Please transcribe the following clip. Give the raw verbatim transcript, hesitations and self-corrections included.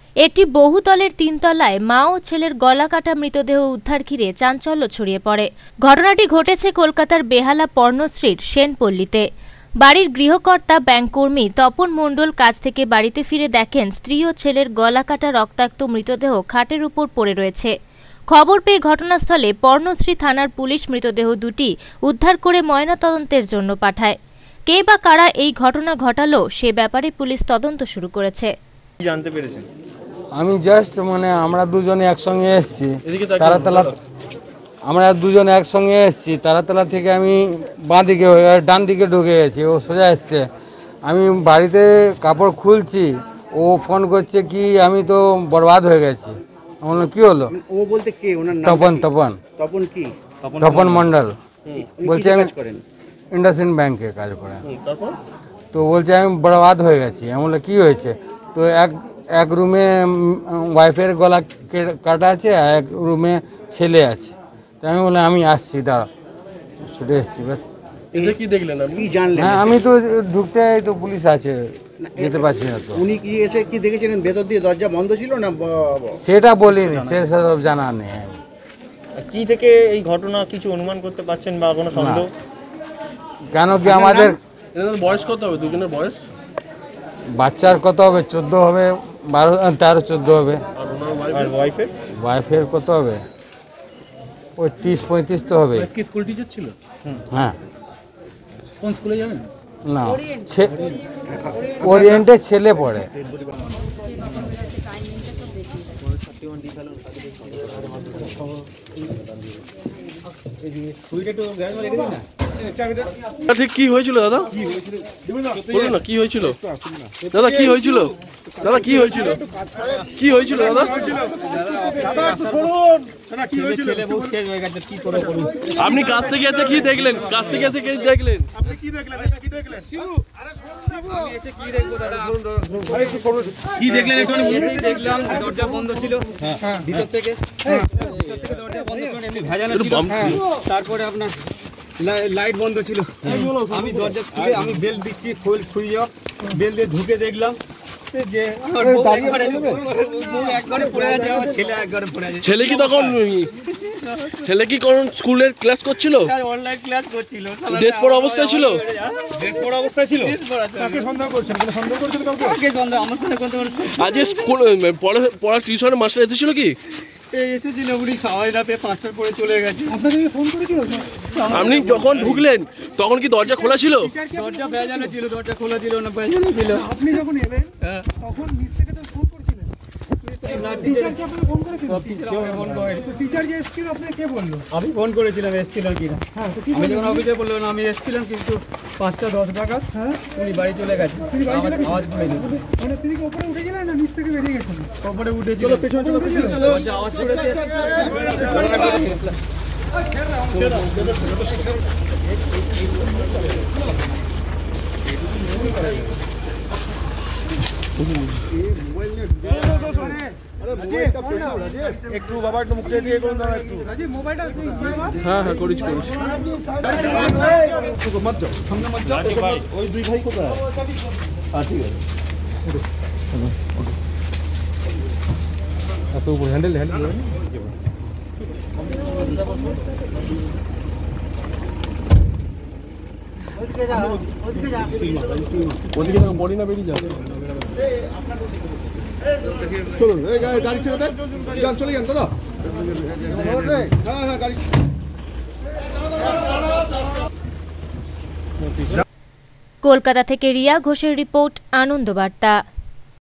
একটি বহুতলের তিনতলায় মা ও ছেলের গলা কাটা মৃতদেহ উদ্ধার ঘিরে চাঞ্চল্য ছড়িয়ে পড়ে। ঘটনাটি ঘটেছে কলকাতার বেহালা পর্ণশ্রীর সেনপল্লীতে। বাড়ির গৃহকর্তা ব্যাংককর্মী তপন মণ্ডল কাজ থেকে বাড়িতে ফিরে দেখেন স্ত্রী ও ছেলের গলা কাটা রক্তাক্ত মৃতদেহ খাটের উপর পড়ে রয়েছে। খবর পেয়ে ঘটনাস্থলে পর্ণশ্রী থানার পুলিশ মৃতদেহ দুটি উদ্ধার করে ময়নাতদন্তের জন্য পাঠায়। কে বা কারা এই ঘটনা ঘটালো সে ব্যাপারে পুলিশ তদন্ত শুরু করেছে। জানতে পেরেছেন? আমি জাস্ট মানে আমরা দুজনে একসঙ্গে এসেছি তারাতলা, আমরা দুজনে একসঙ্গে এসেছি তারাতলা থেকে আমি বাঁ দিকে ডান দিকে ঢুকে গেছি, ও সোজা এসছে। আমি বাড়িতে কাপড় খুলছি, ও ফোন করছে কি আমি তো বরবাদ হয়ে গেছি। আমি বললাম কি হলো? ও বলতে কে? ওনার নাম তপন তপন তপন কি? তপন মণ্ডল। বলছে আমি করেন ইন্ডাসইন্ড ব্যাংকে কাজ করে। তো বলছে আমি বরবাদ হয়ে গেছি। আমি বললাম কী হয়েছে? তো এক এক রুমে ওয়াইফের গলা কাটা আছে, আর এক রুমে ছেলে আছে। তো আমি বললাম আমি আসছি, দাঁড়া, ছুটে এসেছি ব্যাস। কি দেখলেন আপনি? জানলেন? হ্যাঁ, আমি তো ঢুকতে তো পুলিশ আছে, যেতে পারছি না। তো উনি কি এসে কি দেখেছিলেন? ভেতর দিয়ে দরজা বন্ধ ছিল না? সেটা বলিনি, সেসব জানা নেই। কি থেকে এই ঘটনা কিছু অনুমান করতে পারছেন বা কোনো সন্দেহ? কেন কি আমাদের বয়স কত হবে? দুজনের বয়স? বাচ্চার কত হবে? চোদ্দ হবে, বারো তেরো চোদ্দ হবে। আর ওয়াইফের? ওয়াইফের কত হবে? ওই তিরিশ পঁয়ত্রিশ তো হবে। কি স্কুল টিচার ছিল? হ্যাঁ। কোন স্কুলে জানেন? না, ওরিয়েন্টে ছেলে পড়ে। ঠিক কি হয়েছিল দাদা? বলুন না কি হয়েছিল দাদা? কি হয়েছিল দাদা? কি হয়েছিল? কি হয়েছিল দাদা? আপনি কাছ থেকে এসে কি দেখলেন? কাছ থেকে এসে কি দেখলেন? কি দেখলেন? এখানে এসেই দেখলাম দরজা বন্ধ ছিল ভিতর থেকে, দরজা বন্ধ ছিল, এমনি ভেজানো ছিল। তারপরে আপনার লাইট বন্ধ ছিল। আমি দরজা খুলে আমি বেল দিচ্ছি, ফুল সুইচ অফ, বেল দিয়ে ঢুকে দেখলাম যে ছেলে কি তখন ছেলে কি কোন স্কুলের ক্লাস করছিল? অনলাইন ক্লাস করছিল। ড্রেস পরা অবস্থায় ছিল? ড্রেস পরা অবস্থায় ছিল। কাকে সন্দেহ করছেন? কোনো সন্দেহ করছেন কাউকে? কাকে সন্দেহ? আমার সাথে কোন আজ স্কুল পড়া পড়া টিউশনের মাস্টার এসেছিল কি? এসেছিল, উনি সবাই রাতে পাঁচটার পরে চলে গেছে। আপনাকে ফোন করেছিল? আপনি যখন ঢুকলেন তখন কি দরজা খোলা ছিল? দরজা ভেজানো ছিল, দরজা খোলা ছিল না, ভেজানো ছিল। আপনি যখন এলেন তখন নিচ থেকে তো ফোন করেছিলেন? টিচার কি আপনাকে ফোন করেছিল? টিচার যে এসেছিল আপনাকে কে বললো? আমি ফোন করেছিলাম এসেছিলাম কিনা। আমি যখন অফিসে বললাম আমি এসেছিলাম, কিন্তু পাঁচটা দশ নাগাদ হ্যাঁ উনি বাড়ি চলে গেছে। আওয়াজ করেনি। মানে তিনি কি উপরে উঠে গেলেন না নিচ থেকে বেরিয়ে গেছেন? উপরে উঠেছিল, পেছনে চলে গেছিল, দরজা আওয়াজ করেছে। একটু বাবা একটু মুখটা দিয়ে করুন না একটু। হ্যাঁ হ্যাঁ করেছি করেছি। ওই দুই ভাই কোথায়? হ্যাঁ ঠিক আছে। এত উপর হ্যান্ডেল হ্যান্ডেল ওদিকে বডি না বেরিয়ে যাবে। চলুন গাড়ি ছেড়ে দেন, যান চলে যান দাদা। হ্যাঁ হ্যাঁ গাড়ি। কলকাতা থেকে রিয়া ঘোষের রিপোর্ট, আনন্দ বার্তা।